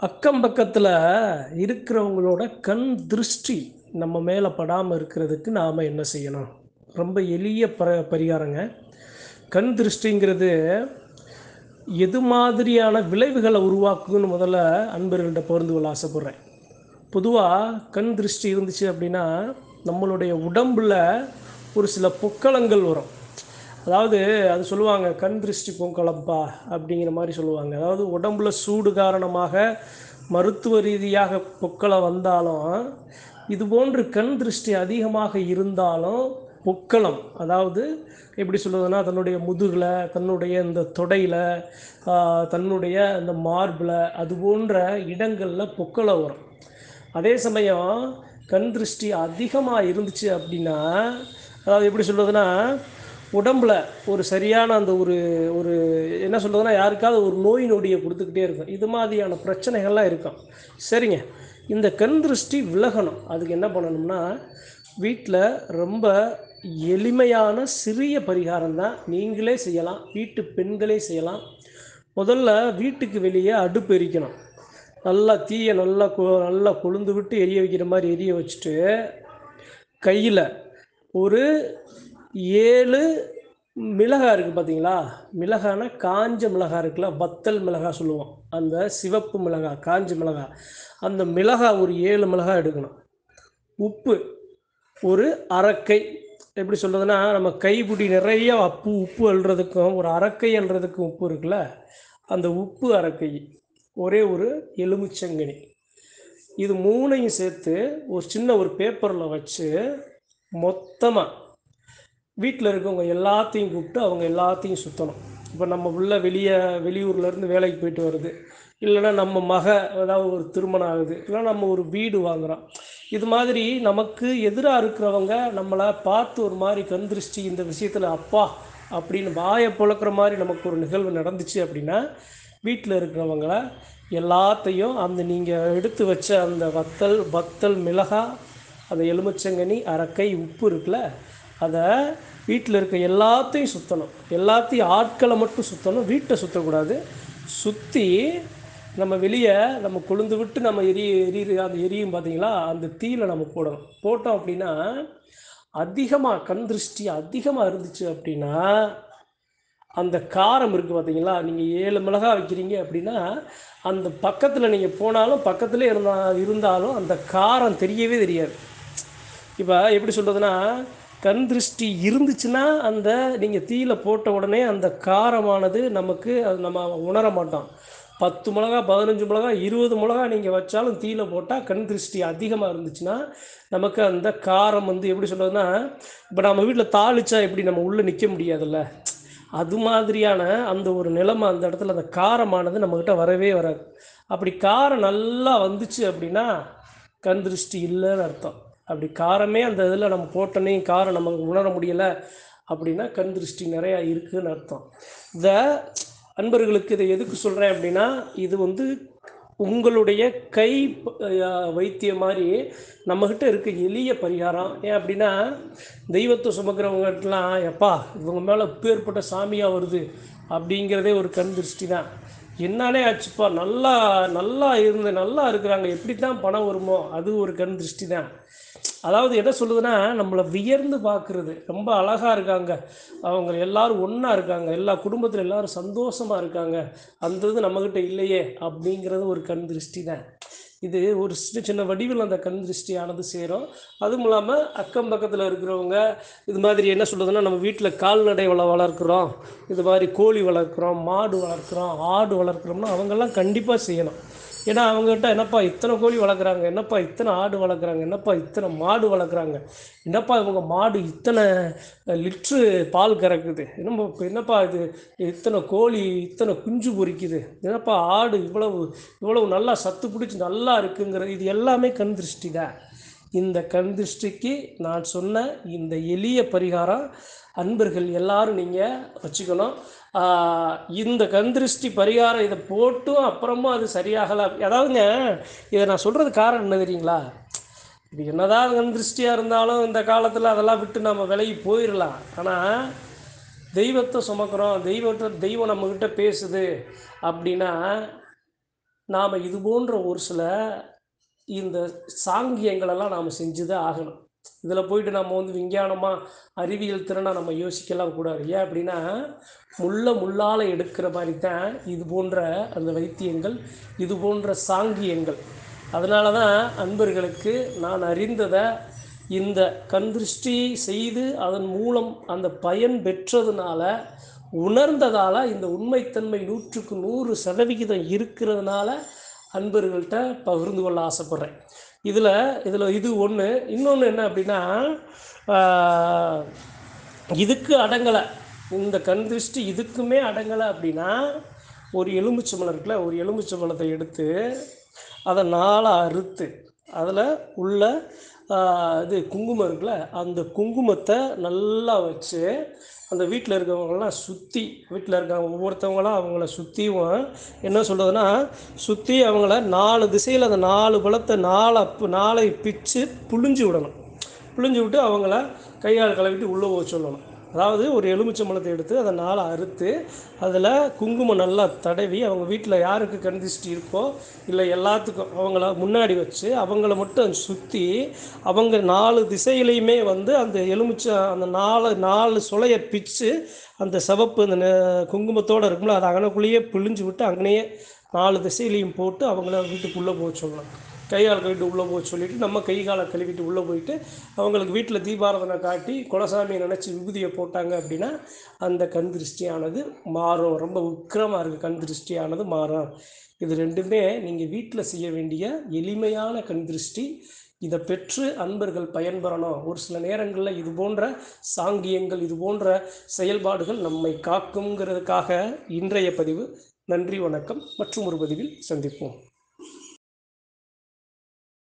அக்கம் பக்கத்துல இருக்கிறவங்களோட கண் திருஷ்டி நம்ம மேல படாம இருக்கிறதுக்கு நாம என்ன செய்யணும்? ரொம்ப எளிய பரிகாரங்க. கண் திருஷ்டிங்கிறது எது மாதிரியான விளைவுகள உருவாக்கும்னு முதல்ல அன்பர்கள்ட்ட பகிர்ந்து கொள்ள ஆசைப்படுறேன். பொதுவா கண் திருஷ்டி இருந்துச்சு அப்படின்னா, நம்மளுடைய உடம்புல ஒரு சில பொக்களங்கள் வரும். அதாவது அது சொல்லுவாங்க, "கண் திருஷ்டி பொக்களம்பா" அப்படிங்கிற மாரி சொல்லுவாங்க. அதாவது உடம்புல சூடு காரணமாக மருத்துவ ரீதியாக பொக்களம் வந்தாலும், இதுபோன்று கண் திருஷ்டி அதிகமாக இருந்தாலும் பொக்களம், அதாவது எப்படி சொல்றதுன்னா, தன்னுடைய முதுகுல, தன்னுடைய இந்த தொடையில, தன்னுடைய இந்த மார்பில, அது போன்ற இடங்கள்ல பொக்களம் வரும். அதே சமயம் கண் திருஷ்டி அதிகமா இருந்துச்சு அப்படின்னா, அதாவது எப்படி சொல்றதுன்னா, உடம்புல ஒரு சரியான அந்த ஒரு ஒரு என்ன சொல்றதுன்னா, யாருக்காவது ஒரு நோய் நொடிய குடுத்துக்கிட்டே இருக்கும். இது மாதிரியான பிரச்சனைகள்லாம் இருக்கும். சரிங்க. இந்த கண் திருஷ்டி விலகணும். அதுக்கு என்ன பண்ணணும்னா, வீட்ல ரொம்ப எளிமையான சிறிய பரிகாரம் தான். நீங்களே செய்யலாம். வீட்டு பெண்களே செய்யலாம். முதல்ல வீட்டுக்கு வெளியே அடுப்பு எரிக்கணும். நல்லா தீய நல்லா கொழுந்து விட்டு எரிய வைக்கிற மாரி எரிய வச்சுட்டு, கையில ஒரு 7 மிளகாய் இருக்குது பார்த்தீங்களா? மிளகானா காஞ்ச மிளகாய் இருக்குல்ல, வத்தல் மிளகாய் சொல்லுவோம். அந்த சிவப்பு மிளகாய், காஞ்ச மிளகாய். அந்த மிளகாய் ஒரு 7 மிளகாய் எடுக்கணும். உப்பு ஒரு 1/2 கை. எப்படி சொல்றதுன்னா, நம்ம கைப்பிடி நிறைய உப்பு அள்ளுறதுக்கும், ஒரு 1/2 கை அள்ளுறதுக்கும் உப்பு இருக்குல்ல, அந்த உப்பு 1/2 கை. ஒரே ஒரு எலுமிச்சங்கனி. இது 3யும் சேர்த்து ஒரு சின்ன ஒரு பேப்பர்ல வச்சு, மொத்தமா வீட்ல இருக்கவங்க எல்லாத்தையும் கூப்பிட்டு அவங்க எல்லாத்தையும் சுத்தணும். இப்போ நம்ம புள்ள வெளியூர்லேருந்து வேலைக்கு போயிட்டு வருது, இல்லைன்னா நம்ம ஏதாவது ஒரு திருமணம் ஆகுது, இல்லைன்னா நம்ம ஒரு வீடு வாங்குகிறோம். இது மாதிரி நமக்கு எதிராக இருக்கிறவங்க நம்மளை பார்த்து ஒரு மாதிரி கண் திருஷ்டி இந்த விஷயத்தில் அப்பா அப்படின்னு வாயை பொழக்கிற மாதிரி நமக்கு ஒரு நிகழ்வு நடந்துச்சு அப்படின்னா, வீட்டில் இருக்கிறவங்கள எல்லாத்தையும் அந்த நீங்கள் எடுத்து வச்ச அந்த வத்தல் மிளகாய், அந்த எலுமிச்சங்கனி, 1/2 கை உப்பு இருக்குல்ல, அதை வீட்டில் இருக்க எல்லாத்தையும் சுற்றணும். எல்லாத்தையும் ஆட்களை மட்டும் சுற்றணும், வீட்டை சுற்றக்கூடாது. சுற்றி நம்ம வெளியே நம்ம கொழுந்து விட்டு நம்ம அந்த எரியும் பார்த்தீங்களா, அந்த தீயில நம்ம போடணும். போட்டோம் அப்படின்னா, அதிகமாக கண் திருஷ்டி அதிகமாக இருந்துச்சு அப்படின்னா, அந்த காரம் இருக்குது பார்த்தீங்களா, நீங்கள் 7 மிளகாய் வைக்கிறீங்க அப்படின்னா, அந்த பக்கத்தில் நீங்கள் போனாலும் பக்கத்திலே இருந்தாலும் அந்த காரம் தெரியவே தெரியாது. இப்போ எப்படி சொல்கிறதுனா, கண் திருஷ்டி இருந்துச்சுன்னா அந்த நீங்கள் தீயில போட்ட உடனே அந்த காரமானது நமக்கு அது நம்ம உணர மாட்டோம். 10 மிளகா, 15 மிளகா, 20 மிளகா நீங்கள் வச்சாலும் தீயில போட்டால் கண் திருஷ்டி அதிகமாக இருந்துச்சுன்னா, நமக்கு அந்த காரம் எப்படி சொல்கிறதுனா, இப்போ நம்ம வீட்டில் தாளிச்சா எப்படி நம்ம உள்ளே நிற்க முடியாதுல்ல, அது மாதிரியான அந்த ஒரு நிலைமை அந்த இடத்துல அந்த காரமானது நம்மக்கிட்ட வரவே வராது. அப்படி காரம் நல்லா வந்துச்சு அப்படின்னா, கண் திருஷ்டி இல்லைன்னு அர்த்தம். அப்படி காரமே அந்த இதில் நம்ம போட்டோன்னே காரம் நமக்கு உணர முடியலை அப்படின்னா, கண் திருஷ்டி நிறையா இருக்குதுன்னு அர்த்தம். இதை அன்பர்களுக்கு இதை எதுக்கு சொல்கிறேன் அப்படின்னா, இது உங்களுடைய கை வைத்தியம் மாதிரி நம்மக்கிட்ட இருக்க எளிய பரிகாரம். ஏன் அப்படின்னா, தெய்வத்தை சுமக்கிறவங்கட்டலாம், எப்பா இவங்க மேலே பேர்பட்ட சாமியாக வருது அப்படிங்கிறதே ஒரு கண் திருஷ்டி தான். என்னாலே ஆச்சுப்பா, நல்லா நல்லா நல்லா இருக்கிறாங்க, எப்படி தான் பணம் வருமோ, அது ஒரு கண் திருஷ்டி தான். அதாவது என்ன சொல்லுதுன்னா, நம்மளை வியர்ந்து பார்க்குறது, ரொம்ப அழகாக இருக்காங்க, அவங்க எல்லாரும் ஒன்றா இருக்காங்க, எல்லா குடும்பத்தில் எல்லோரும் சந்தோஷமாக இருக்காங்க, அந்த இது நம்மக்கிட்ட இல்லையே அப்படிங்கிறது ஒரு கண் திருஷ்டி தான். இது ஒரு சின்ன சின்ன வடிவில் அந்த கண் திருஷ்டியானது சேரும். அதுவும் இல்லாமல் அக்கம் பக்கத்தில் இருக்கிறவங்க இது மாதிரி என்ன சொல்கிறதுன்னா, நம்ம வீட்டில் கால்நடை வளர்க்குறோம், இது மாதிரி கோழி வளர்க்குறோம், மாடு வளர்க்குறோம், ஆடு வளர்க்குறோம்னா அவங்கெல்லாம் கண்டிப்பாக செய்யணும். ஏன்னா அவங்ககிட்ட, என்னப்பா இத்தனை கோழி வளர்க்குறாங்க, என்னப்பா இத்தனை ஆடு வளர்க்குறாங்க, என்னப்பா இத்தனை மாடு வளர்க்குறாங்க, என்னப்பா இவங்க மாடு இத்தனை லிட்ரு பால் கறக்குது, என்னப்பா இது இத்தனை கோழி இத்தனை குஞ்சு பொரிக்குது, என்னப்பா ஆடு இவ்வளவு நல்லா சத்து பிடிச்சி நல்லா இருக்குங்கிறது, இது எல்லாமே கண் திருஷ்டி தான். இந்த கண் திருஷ்டிக்கு நான் சொன்ன இந்த எளிய பரிகாரம் அன்பர்கள் எல்லாரும் நீங்கள் வச்சுக்கணும். இந்த கண் திருஷ்டி பரிகாரம் இதை போட்டும் அப்புறமும் அது சரியாகலை. அதாவதுங்க, இதை நான் சொல்கிறது காரணம் என்ன தெரியுங்களா? இது என்னதான் கண் திருஷ்டியாக இருந்தாலும் இந்த காலத்தில் அதெல்லாம் விட்டு நம்ம விலகி போயிடலாம். ஆனால் தெய்வத்தை சுமக்கிறோம், தெய்வம் நம்மக்கிட்ட பேசுது அப்படின்னா, நாம் இது போன்ற ஒரு சில இந்த சாங்கியங்களெல்லாம் நாம் செஞ்சு தான் ஆகணும். இதில் போயிட்டு நம்ம வந்து விஞ்ஞானமாக அறிவியல் திறனாக நம்ம யோசிக்கலாம் கூடாது. ஏன் அப்படின்னா, முள்ளால் எடுக்கிற மாதிரி தான் இது போன்ற அந்த வைத்தியங்கள், இது போன்ற சாங்கியங்கள். அதனால தான் அன்பர்களுக்கு நான் அறிந்ததை இந்த கண் திருஷ்டி செய்து அதன் மூலம் அந்த பயன் பெற்றதுனால, உணர்ந்ததால், இந்த உண்மைத்தன்மை 100க்கு 100% இருக்கிறதுனால அன்பர்கள்ட்ட பகிர்ந்து கொள்ள ஆசைப்பட்றேன். இதில் இது ஒன்று. இன்னொன்று என்ன அப்படின்னா, இதுக்கு அடங்கலை, இந்த கண் திருஷ்டி இதுக்குமே அடங்கலை அப்படின்னா, ஒரு எலுமிச்சம்பழம் இருக்குல்ல, ஒரு எலுமிச்சம்பழத்தை எடுத்து அதை 4 அறுத்து அதில் உள்ள இது குங்குமம் இருக்குல்ல, அந்த குங்குமத்தை நல்லா வச்சு அந்த வீட்டில் இருக்கிறவங்களாம் சுற்றி, வீட்டில் இருக்கிறவங்க ஒவ்வொருத்தவங்களாம் அவங்கள சுற்றியும் என்ன சொல்கிறதுனா, சுற்றி அவங்கள 4 திசையில் அந்த 4 பழத்தை 4 பிச்சு புழிஞ்சு விடணும். புழிஞ்சு விட்டு அவங்கள கையால் கழுவிட்டு உள்ளே போக சொல்லணும். அதாவது ஒரு எலுமிச்சம்பழத்தை எடுத்து அதை 4 அறுத்து அதில் குங்குமம் நல்லா தடவி அவங்க வீட்டில் யாருக்கு கண் திருஷ்டி இருக்கோ இல்லை எல்லாத்துக்கும் அவங்கள முன்னாடி வச்சு அவங்கள மட்டும் சுற்றி அவங்க 4 திசையிலையுமே வந்து அந்த அந்த 4 சுளையை பிச்சு அந்த சிவப்பு அந்த குங்குமத்தோடு இருக்கும்ல, அதை அங்கனக்குள்ளேயே பிழிஞ்சு விட்டு அங்கனையே 4 திசையிலையும் போட்டு அவங்கள வீட்டுக்குள்ளே போக சொல்லணும். கைகால் கழுவிட்டு உள்ளே போக சொல்லிவிட்டு நம்ம கை காலை கழுவிட்டு உள்ளே போயிட்டு அவங்களுக்கு வீட்டில் தீபாராதனை காட்டி குலசாமியை நினச்சி விபூதியை போட்டாங்க அப்படின்னா அந்த கண் திருஷ்டியானது மாறும். ரொம்ப உக்கிரமாக இருக்குது, கண் திருஷ்டியானது மாறும். இது ரெண்டுமே நீங்கள் வீட்டில் செய்ய வேண்டிய எளிமையான கண் திருஷ்டி. இதை பெற்று அன்பர்கள் பயன்பெறணும். ஒரு சில நேரங்களில் இது போன்ற சாங்கியங்கள், இது போன்ற செயல்பாடுகள் நம்மை காக்குங்கிறதுக்காக இன்றைய பதிவு. நன்றி, வணக்கம். மற்றும் ஒரு பதிவில் சந்திப்போம்.